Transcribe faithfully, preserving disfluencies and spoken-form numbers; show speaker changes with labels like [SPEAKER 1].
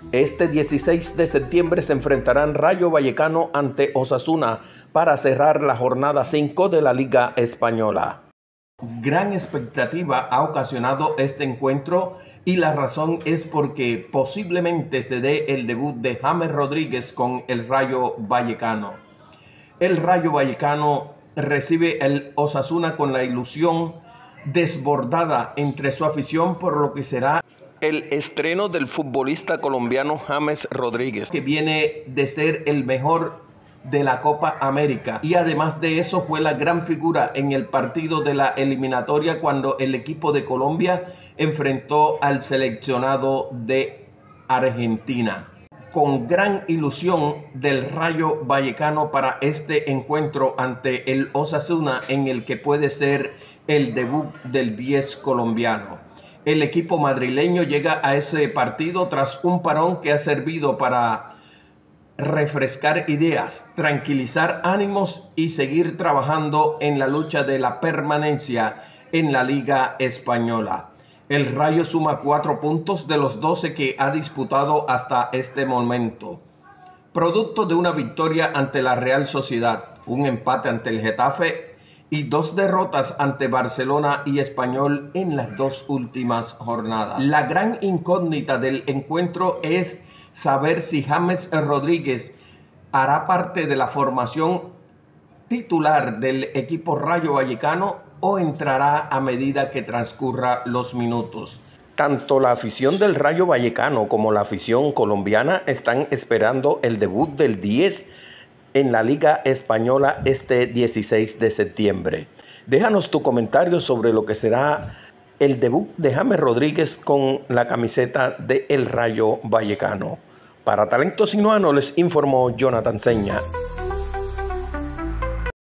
[SPEAKER 1] Este dieciséis de septiembre se enfrentarán Rayo Vallecano ante Osasuna para cerrar la jornada cinco de la Liga Española. Gran expectativa ha ocasionado este encuentro y la razón es porque posiblemente se dé el debut de James Rodríguez con el Rayo Vallecano. El Rayo Vallecano recibe el Osasuna con la ilusión desbordada entre su afición por lo que será el estreno del futbolista colombiano James Rodríguez, que viene de ser el mejor de la Copa América y además de eso fue la gran figura en el partido de la eliminatoria cuando el equipo de Colombia enfrentó al seleccionado de Argentina. Con gran ilusión del Rayo Vallecano para este encuentro ante el Osasuna, en el que puede ser el debut del diez colombiano. El equipo madrileño llega a ese partido tras un parón que ha servido para refrescar ideas, tranquilizar ánimos y seguir trabajando en la lucha de la permanencia en la Liga Española. El Rayo suma cuatro puntos de los doce que ha disputado hasta este momento, producto de una victoria ante la Real Sociedad, un empate ante el Getafe y dos derrotas ante Barcelona y Español en las dos últimas jornadas. La gran incógnita del encuentro es saber si James Rodríguez hará parte de la formación titular del equipo Rayo Vallecano o entrará a medida que transcurra los minutos. Tanto la afición del Rayo Vallecano como la afición colombiana están esperando el debut del diez en la Liga Española este dieciséis de septiembre. Déjanos tu comentario sobre lo que será el debut de James Rodríguez con la camiseta de El Rayo Vallecano. Para Talento Sinuano les informó Jonathan Seña.